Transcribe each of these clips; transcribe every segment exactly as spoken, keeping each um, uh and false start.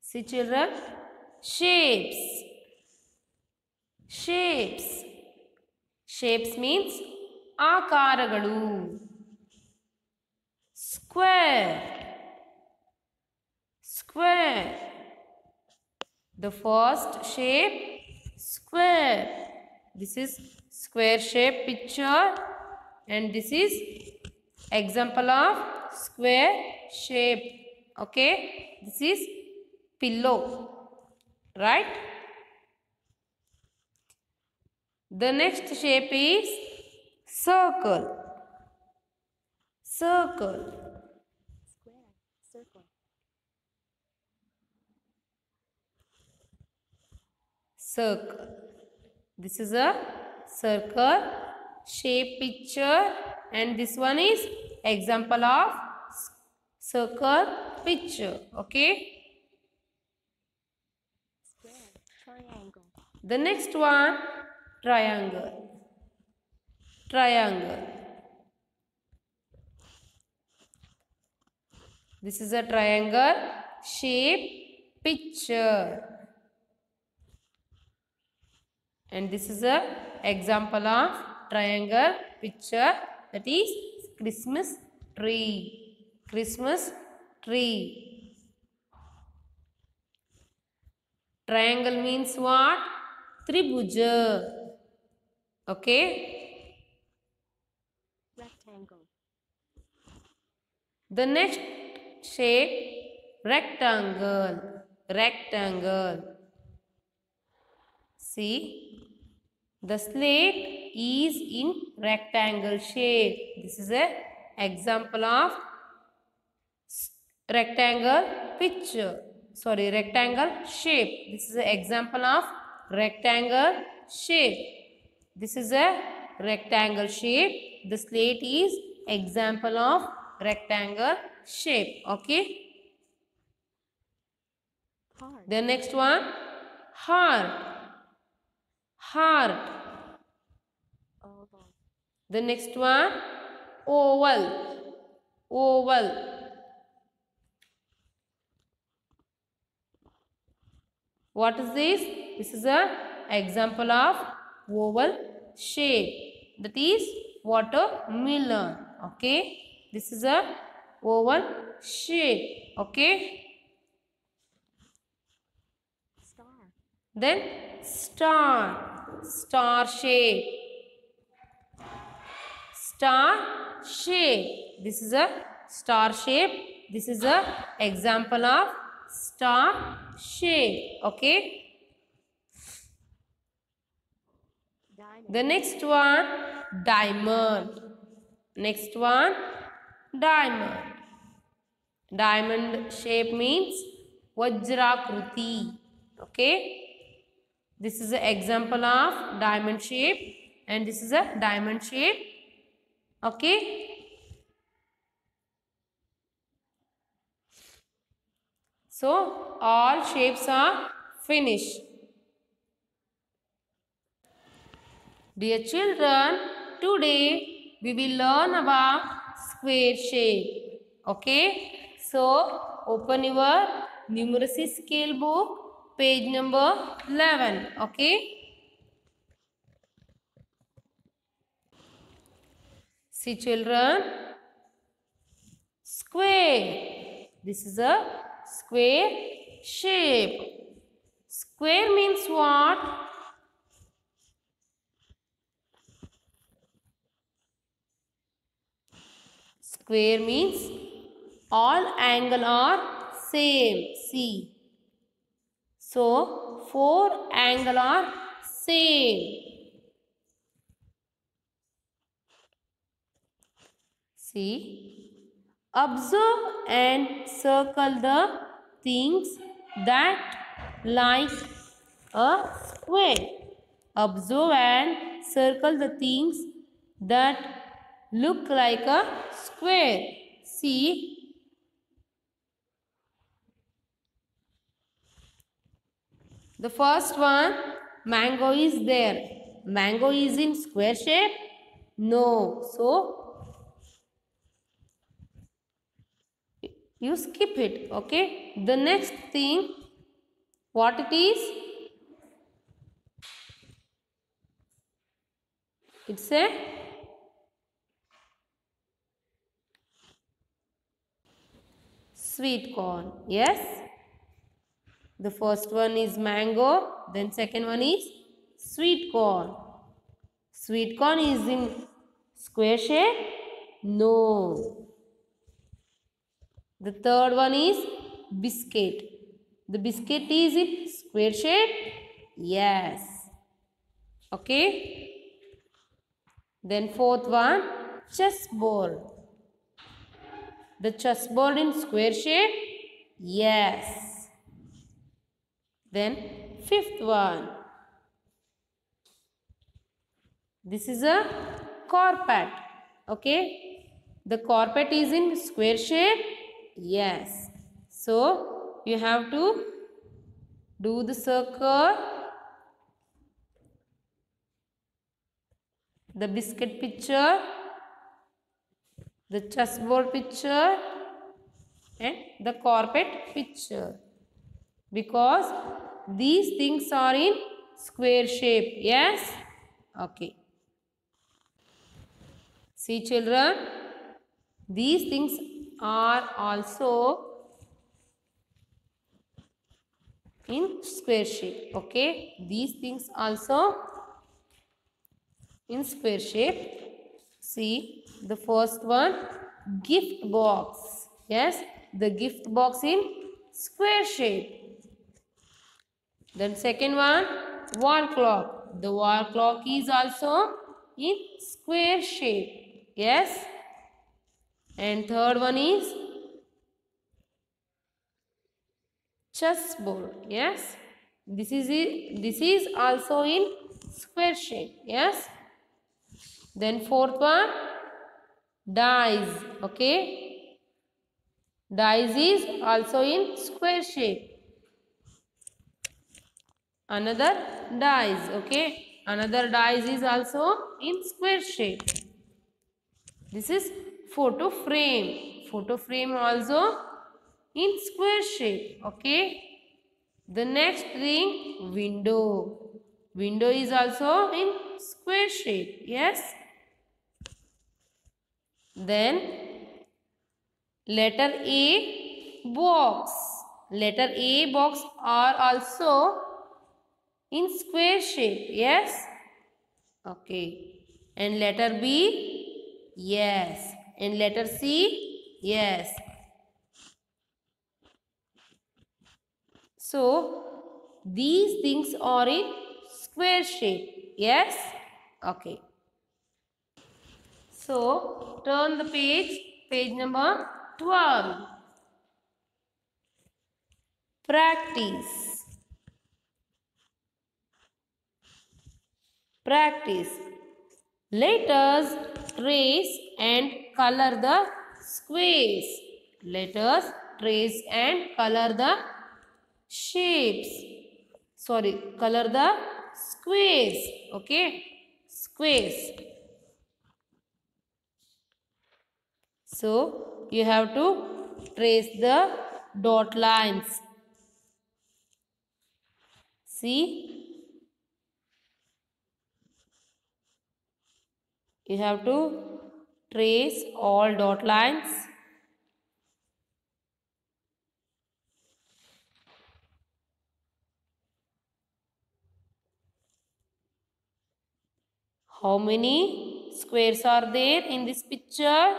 See children, shapes. Shapes. Shapes means ಆಕಾರಗಳು. Square. Square. The first shape, square. This is square shape picture and this is example of square shape. Okay, this is pillow, right? The next shape is circle. Circle. Square. Circle. Circle. This is a circle shape picture and this one is example of circle picture. Okay. Square. Triangle. The next one, triangle. Triangle. This is a triangle shape picture. And this is a example of triangle picture, that is Christmas tree. Christmas tree. Triangle means what? Tribhuja. Okay. Rectangle. The next shape, rectangle. Rectangle. See, the slate is in rectangle shape. This is a example of rectangle picture. Sorry, rectangle shape. This is an example of rectangle shape. This is a rectangle shape. The slate is example of rectangle shape. Okay. Heart. The next one, heart. Heart. Oval. The next one, oval. Oval. What is this? This is a example of oval shape. That is watermelon. Okay. This is a oval shape. Okay. Star. Then star. Star shape. Star shape. This is a star shape. This is a example of star shape. Okay. Diamond. The next one, diamond. Next one, diamond. Diamond shape means Vajrakruti. Okay. This is an example of diamond shape and this is a diamond shape. Okay. So all shapes are finished. Dear children, today we will learn about square shape. Okay. So open your numeracy scale book, page number eleven. Okay. See children, square. This is a square shape. Square means what? Square means all angle are same. See. So four angle are same. See. Observe and circle the things that like a square. Observe and circle the things that look like a square. See. The first one, mango is there. Mango is in square shape? No. So, you skip it. Okay. The next thing, What it is? It's a sweet corn. Yes. The first one is mango. Then second one is sweet corn. Sweet corn is in square shape? No. The third one is biscuit. The biscuit is in square shape? Yes. Okay. Then fourth one, chessboard. The chessboard in square shape? Yes. Then fifth one. This is a carpet. Okay. The carpet is in square shape? Yes. So you have to do the circle, the biscuit picture, the chessboard picture and the carpet picture, because these things are in square shape. Yes. Okay. See children, these things are also in square shape. Okay. These things also in square shape. See the first one, gift box. Yes, the gift box in square shape. Then second one, wall clock. The wall clock is also in square shape. Yes. And third one is chessboard. Yes. This is it. This is also in square shape. Yes. Then fourth one, dice. Okay. Dice is also in square shape. Another dice. Okay. Another dice is also in square shape. This is photo frame. Photo frame also in square shape. Okay. The next thing, window. Window is also in square shape. Yes. Then letter A, box. Letter A, box are also in square shape. Yes. Okay. And letter B, yes. And letter C, yes. So these things are in square shape. Yes. Okay. So turn the page, page number twelve. Practice. Practice. Let us trace and color the squares. Let us trace and color the shapes. Sorry, color the squares. Okay, squares. So you have to trace the dot lines. See, you have to trace all dot lines. How many squares are there in this picture?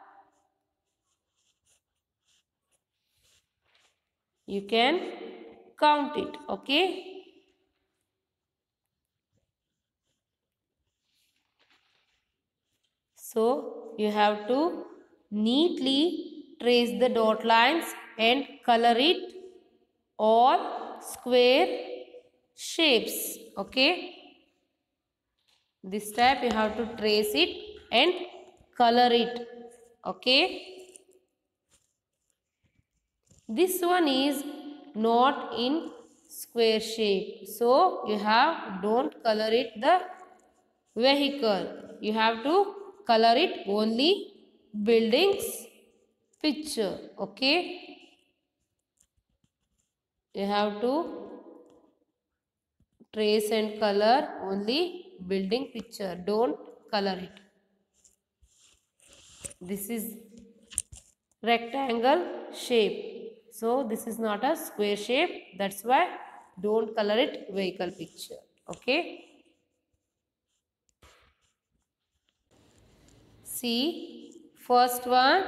You can count it. Okay. So you have to neatly trace the dot lines and color it all square shapes. Okay. This type you have to trace it and color it. Okay. This one is not in square shape. So you have don't color it the vehicle. You have to color it only buildings picture. Okay. You have to trace and color only building picture, don't color it. This is rectangle shape, so this is not a square shape, that's why don't color it vehicle picture. Okay, see first one,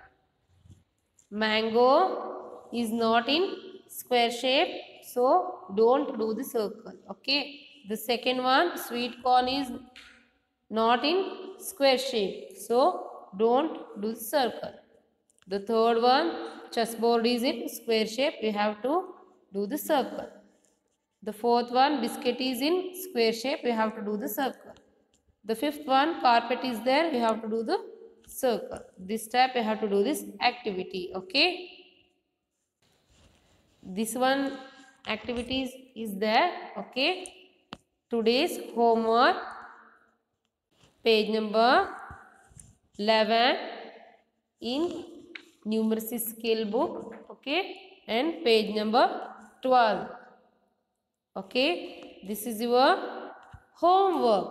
mango is not in square shape, so don't do the circle. Okay, the second one, sweet corn is not in square shape, so don't do the circle. The third one, chessboard is in square shape, we have to do the circle. The fourth one, biscuit is in square shape, we have to do the circle. The fifth one, carpet is there, we have to do the circle. This type we have to do this activity. Okay, this one activities is there. Okay, today's homework, page number eleven in numeracy scale book. Okay, and page number twelve. Okay, this is your homework.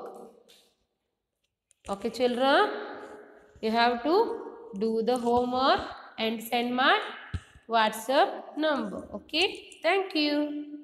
Okay children, you have to do the homework and send my WhatsApp number. Okay, thank you.